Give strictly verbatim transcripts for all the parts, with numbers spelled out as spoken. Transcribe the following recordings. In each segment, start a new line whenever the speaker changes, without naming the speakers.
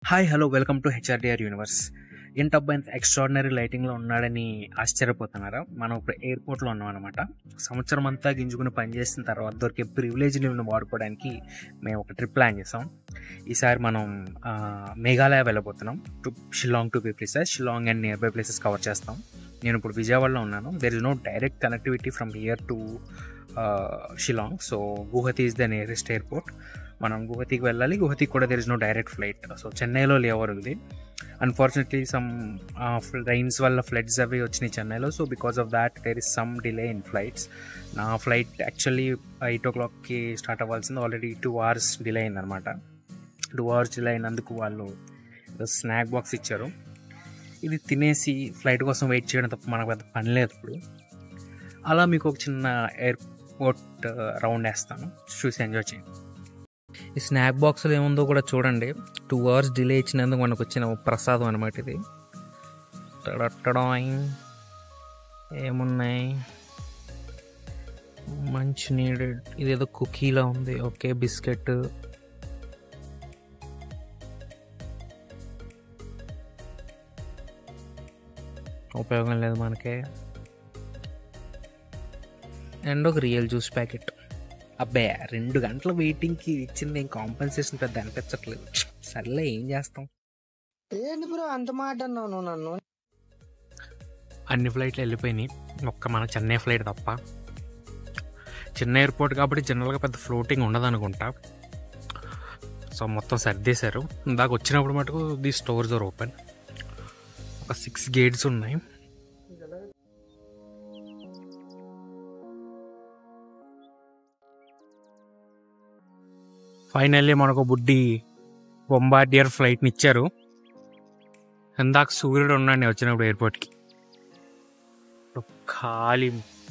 Hi hello welcome to HRDR universe. ఏంటబ్బా ఇంత extraordinary లైటింగ్లో ఉన్నాడని ఆశ్చర్యపోతున్నారా? మనం ఇప్పుడు ఎయిర్పోర్ట్లో ఉన్నాం అనమాట. సంవత్సరం అంతా గింజుకుని పనిచేసిన తర్వాత దొరికే ప్రివిలేజ్ని వాడుకోవడానికి మేము ఒక ట్రిప్ ప్లాన్ చేసాం. ఈసారి మనం మేఘాలయ వెళ్ళబోతున్నాం. To Shillong to be precise. Shillong and nearby places cover చేస్తాం. నేను ఇప్పుడు విజయవాడలో ఉన్నాను. There is no direct connectivity from here to Shillong. So Guwahati is the nearest airport. మనం గుహతికి వెళ్ళాలి. గుహతికి కూడా there is no direct flight. So చెన్నైలో లేవర్ ఉంది. అన్ఫార్చునేట్లీ సమ్ రైన్స్ వల్ల ఫ్లడ్స్ అవి వచ్చినాయి చెన్నైలో. So because of that there is some delay in flights. నా ఫ్లైట్ యాక్చువల్లీ ఎయిట్ ఓ క్లాక్కి స్టార్ట్ అవ్వాల్సింది, ఆల్రెడీ టూ అవర్స్ డిలే అయిందనమాట. టూ అవర్స్ డిలే అయినందుకు వాళ్ళు స్నాక్ బాక్స్ ఇచ్చారు. ఇది తినేసి ఫ్లైట్ కోసం వెయిట్ చేయడం తప్ప మనకు పెద్ద పని లేదు ఇప్పుడు. అలా మీకు ఒక చిన్న ఎయిర్పోర్ట్ రౌండ్ వేస్తాను, చూసి ఎంజాయ్ చేయండి. ఈ స్నాక్ బాక్స్లో ఏముందో కూడా చూడండి. టూ అవర్స్ డిలే ఇచ్చినందుకు మనకు వచ్చిన ప్రసాదం అనమాట ఇది. టడటడాయింగ్ ఏమున్నాయి, మంచి నీడెడ్, ఇదేదో కుకీలా ఉంది. ఓకే, బిస్కెట్, ఉపయోగం లేదు మనకే. అండ్ ఒక రియల్ జ్యూస్ ప్యాకెట్. అబ్బాయి రెండు గంటల వెయిటింగ్కి ఇచ్చింది ఏం కాంపెన్సేషన్ పెద్ద అనిపించట్లేదు. సర్లే ఏం చేస్తాం.
ఏంటి బ్రో అంత మాట అన్నావు నన్ను?
అన్ని ఫ్లైట్లు వెళ్ళిపోయినాయి, ఒక్క మన చెన్నై ఫ్లైట్ తప్ప. చిన్న ఎయిర్పోర్ట్ కాబట్టి జనరల్గా పెద్ద ఫ్లోటింగ్ ఉండదు అనుకుంటా. సో మొత్తం సర్దేశారు. ఇందాక వచ్చినప్పుడు మటుకు ది స్టోర్స్ ఆర్ ఓపెన్. ఒక సిక్స్ గేట్స్ ఉన్నాయి. ఫైనల్లీ మనకు బుడ్డి బొంబార్డియర్ ఫ్లైట్ని ఇచ్చారు. ఇందాక సూర్యుడు ఉన్నాడు వచ్చినప్పుడు ఎయిర్పోర్ట్కి. ఖాళీ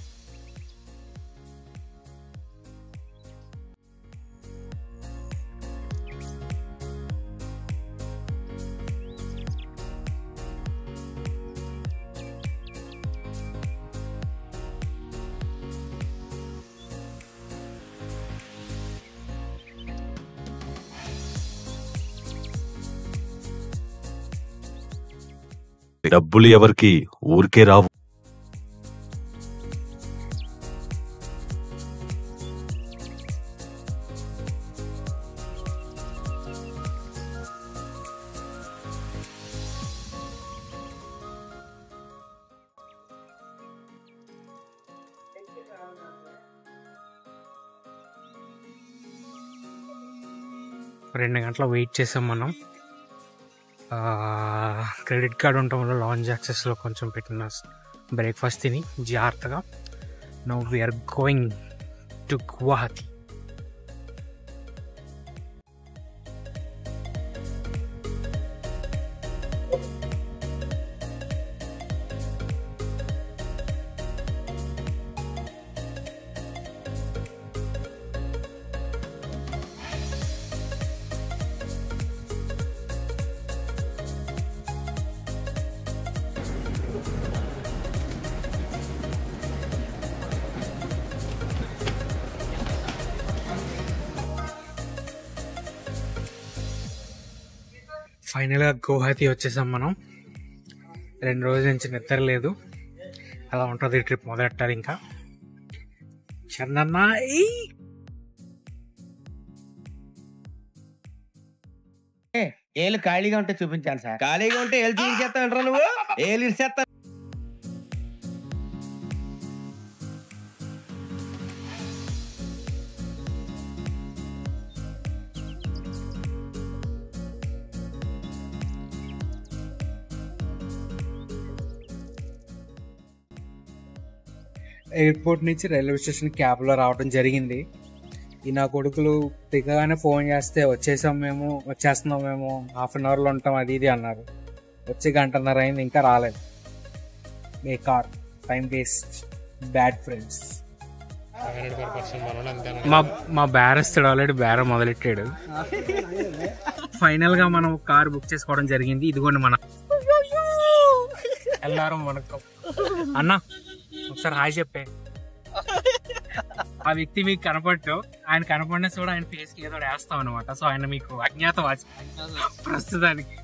డబ్బులు ఎవరికి ఊరికే రావు.
రెండు గంటలు వెయిట్ చేసాం మనం. క్రెడిట్ కార్డు ఉండటం వల్ల లాంజ్ యాక్సెస్లో కొంచెం పెట్టిన బ్రేక్ఫాస్ట్ తిని జాగ్రత్తగా now we're going to Guwahati. ఫైనల్గా గువాహతి వచ్చేసాం మనం. రెండు రోజుల నుంచి నిద్ర లేదు. అలా ఉంటుంది ట్రిప్ మొదలెట్టాలి. ఇంకా చందన్న
ఏళ్ళు ఖాళీగా ఉంటే చూపించాలి సార్. ఖాళీగా ఉంటే ఏళ్ళు చూపించేస్తా నువ్వు. ఏళ్ళు ఇచ్చేస్తా.
ఎయిర్పోర్ట్ నుంచి రైల్వే స్టేషన్ క్యాబ్లో రావడం జరిగింది. ఈ నా కొడుకులు దిగగానే ఫోన్ చేస్తే వచ్చేసాం మేము, వచ్చేస్తున్నాం మేము, హాఫ్ అన్ అవర్లో ఉంటాం అది ఇది అన్నారు. వచ్చి గంటన్నర అయింది, ఇంకా రాలేదు. మే car time waste, bad friends. మా మా బేరస్తుడు ఆల్రెడీ బేరం మొదలెట్టాడు. ఫైనల్గా మనం కార్ బుక్ చేసుకోవడం జరిగింది. ఇదిగోండి మన ఎల్లారం. మనకు అన్న ఒకసారి హాయ్ చెప్పే. ఆ వ్యక్తి మీకు కనపడ్డు, ఆయన కనపడిన కూడా ఆయన ఫేస్ కి ఏదో వేస్తాం అనమాట. సో ఆయన మీకు అజ్ఞాతవాసి ప్రస్తుతానికి.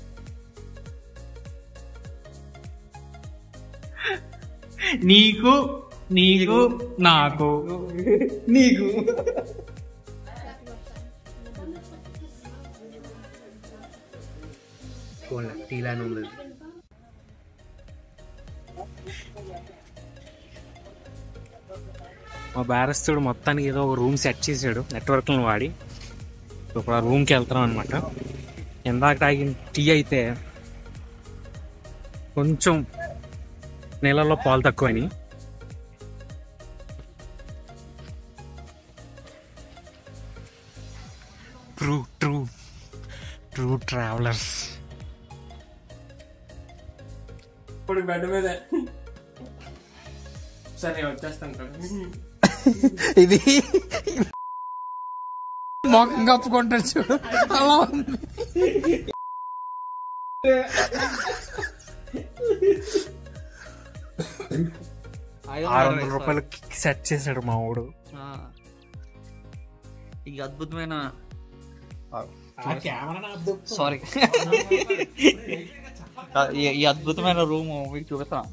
నీకు నీకు నాకు
నీకు
టీలానే ఉంది. మా బ్యారస్తుడు మొత్తానికి ఏదో ఒక రూమ్ సెట్ చేసాడు నెట్వర్క్లను వాడి. ఇప్పుడు ఆ రూమ్కి వెళ్తున్నాం అనమాట. ఇందాక తాగిన టీ అయితే కొంచెం నీళ్ళల్లో పాలు తక్కువని. True true true travellers.
ఇప్పుడు బెడ్ మీద సరే వచ్చేస్తాను.
ఇది మొఖం కప్పుకుంటారు చూడు, అలా ఉంది. ఆరు వందల రూపాయలు సెట్ చేశాడు మా ఊడు.
ఈ అద్భుతమైన సారీ ఈ అద్భుతమైన రూమ్ మీకు చూపిస్తాను.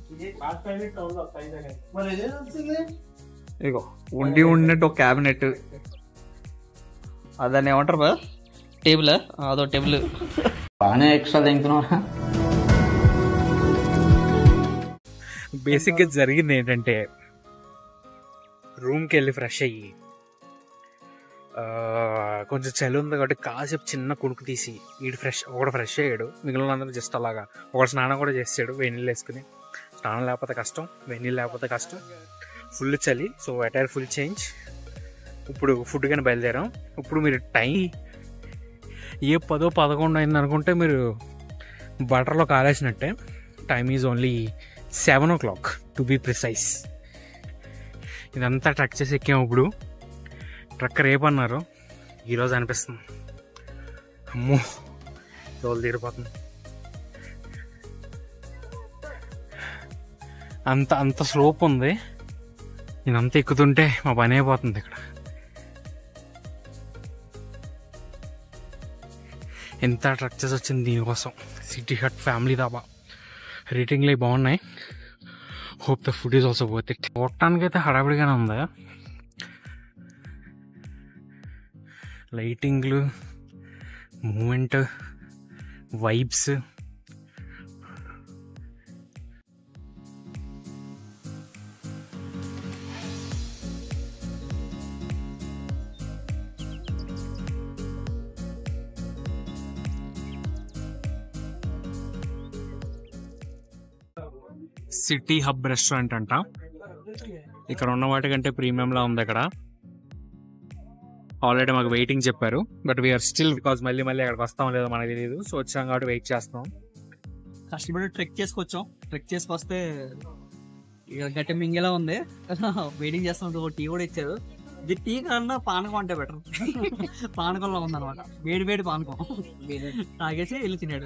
ఇగో ఉండి ఉండినట్టు ఒక క్యాబినెట్, దాన్ని ఏమంటారు బా టేబుల్, అదో టేబుల్ బాగానే ఎక్స్ట్రా తింటున్నా.
బేసిక్గా జరిగింది ఏంటంటే, రూమ్కి వెళ్ళి ఫ్రెష్ అయ్యి కొంచెం చలి ఉంది కాబట్టి కాసేపు చిన్న కుడుకు తీసి వీడు ఫ్రెష్ ఒకటి ఫ్రెష్ అయ్యాడు, మిగిలిన అందరూ జస్ట్ అలాగా ఒకటి స్నానం కూడా చేసాడు వెన్నీళ్ళు వేసుకుని. స్నానం లేకపోతే కష్టం, వెన్నీళ్ళు లేకపోతే కష్టం. ఫుల్ చలి, సో అటైర్ ఫుల్ చేంజ్. ఇప్పుడు ఫుడ్ కానీ బయలుదేరాం. ఇప్పుడు మీరు టైం ఏ పదో పదకొండు అయింది అనుకుంటే మీరు బటర్లో కాలేసినట్టే. Time is only seven o'clock to be precise. ఇదంతా ట్రక్ చేసి ఎక్కాము. ఇప్పుడు ట్రక్ రేపు అన్నారు, ఈరోజు అనిపిస్తుంది అమ్మో రోజు తీరిపోతుంది. అంత అంత స్లోప్ ఉంది. నేనంతా ఎక్కుతుంటే మా పని అయిపోతుంది. ఇక్కడ ఎంత ట్రక్ చేసి వచ్చింది దీనికోసం. సిటీ హట్ ఫ్యామిలీ దాబా రేటింగ్లు బాగున్నాయి. Hope the food is also worth it. చూడటానికి అయితే హడావిడిగానే ఉంది. లైటింగ్లు, moment, vibes. City hub restaurant అంట. ఇక్కడ ఉన్న వాటికంటే ప్రీమియంలా ఉంది. ఇక్కడ ఆల్రెడీ మాకు వెయిటింగ్ చెప్పారు, బట్ వీఆర్ స్టిల్ బికాజ్ మళ్ళీ మళ్ళీ అక్కడికి వస్తాం లేదో మనకు తెలియదు. సో వచ్చాం కాబట్టి వెయిట్ చేస్తాం.
కష్టపడి ట్రెక్ చేసుకొచ్చాం. ట్రెక్ చేసుకొస్తే ఇక గట్టి మింగేలా ఉంది. వెయిటింగ్ చేస్తాం. టీ కూడా ఇచ్చారు. ఇది టీ కన్నా పానకం అంటే బెటర్. పానకంలో ఉందన్నమాట, వేడి వేడి పానకం తాగేసి వెళ్ళి తినాడు.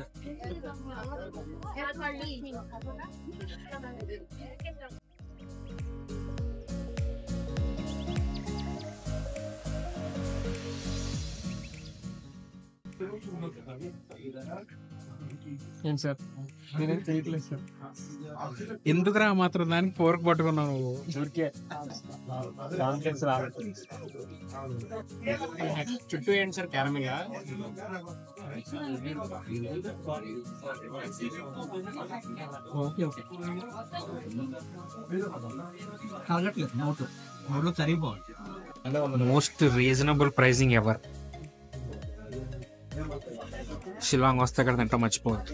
ఏం సార్ ఎందుకురా మాత్రం దానికి ఫోర్క్ పట్టుకున్నావు నువ్వు? చుట్టూ ఏంటి sir caramel? Most reasonable pricing ever. Shillong వస్తే అక్కడ తింటా మర్చిపోవద్దు.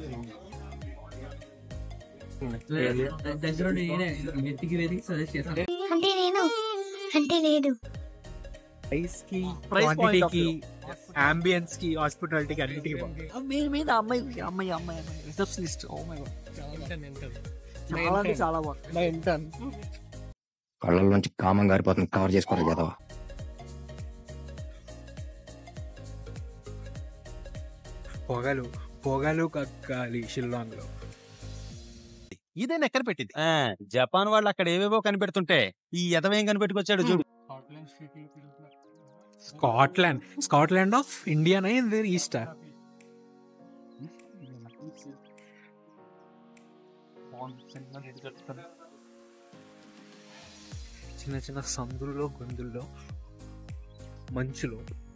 అంటే నేను అంటే లేదు
ప్రైస్ కి, క్వాంటిటీకి, అంబియన్స్ కి, హాస్పిటాలిటీకి అన్నిటికీ
మీద అమ్మాయి అమ్మాయి అమ్మాయి రిసెప్షనిస్ట్. ఓ మై గాడ్ చాలా అంటే చాలా బాగుంది.
కళ్ళల్లోంచి కామం గారిపోతుంది. కవర్ చేసుకోవాలి కదా.
పొగలు పొగలు కక్కాలి షిల్లాంగ్ లో.
ఇదే నెక్కర పెట్టింది జపాన్ వాళ్ళు అక్కడ ఏవేవో కనిపెడుతుంటే ఈ ఎదవేం కనిపెట్టుకొచ్చాడు చూడు.
స్కాట్లాండ్ స్కాట్లాండ్ ఆఫ్ ఇండియానా ఏంది ఈస్టా? చిన్న చిన్న సందుల్లో గొంతుల్లో మంచులో